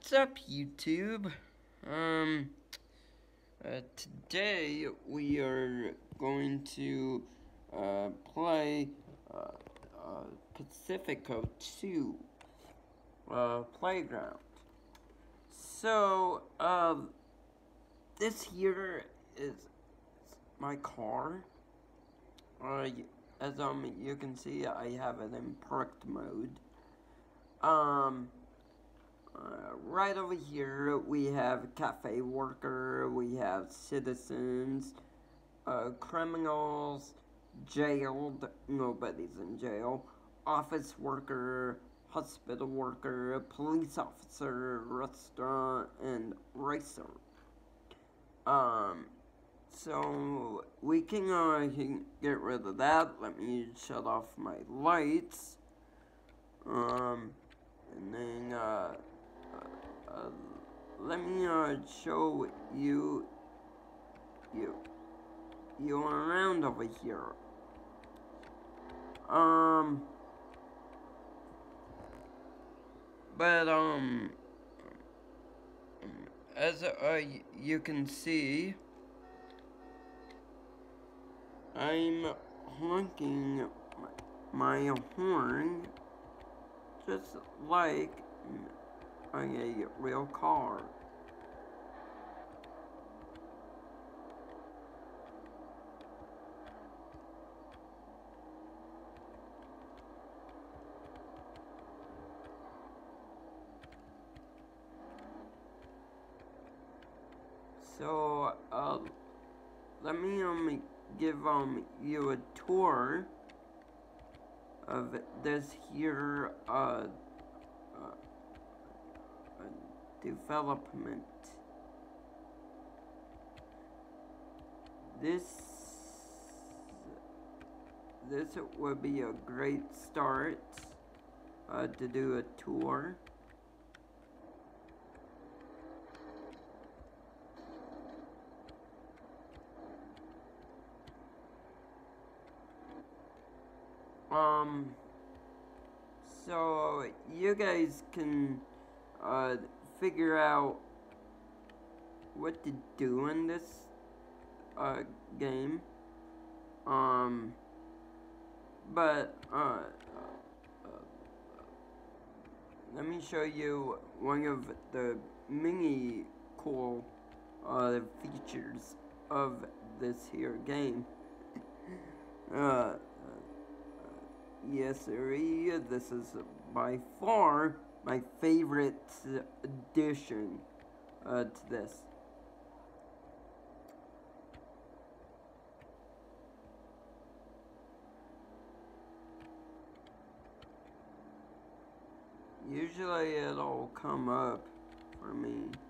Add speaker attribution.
Speaker 1: What's up, YouTube? Today we are going to play Pacifico 2 Playground. So, this here is my car. As you can see, I have it in parked mode. Right over here, we have cafe worker, we have citizens, criminals, jailed, nobody's in jail, office worker, hospital worker, police officer, restaurant, and racer. So we can get rid of that. Let me shut off my lights. And then, let me show you around over here. But as you can see, I'm honking my horn just like a real car. So, let me give you a tour of this here development. This would be a great start to do a tour. So you guys can figure out what to do in this game. But let me show you one of the many cool features of this here game. Yes, sir. This is by far my favorite addition to this. Usually it'll come up for me.